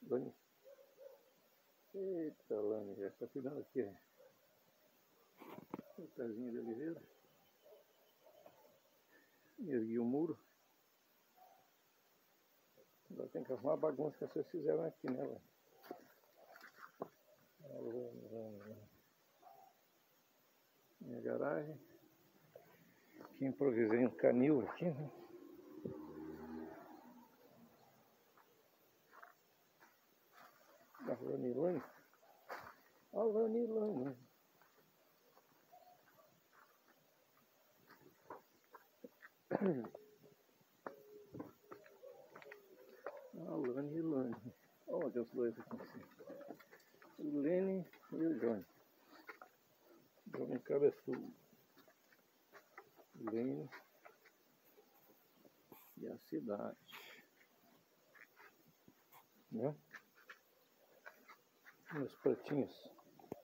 Lani. Eita, Lani, já está cuidando aqui. O pezinho de oliveira. Ergui o muro. Agora tem que arrumar a bagunça que vocês fizeram aqui, né, velho? Minha garagem. Aqui improvisei um canil aqui, né? Da Lanilane. A Lanilane. A Lanilane. Olha os dois aqui em cima. O Lene e o Johnny. Johnny cabeçudo. Lene e a cidade. Né? Meus pratinhos.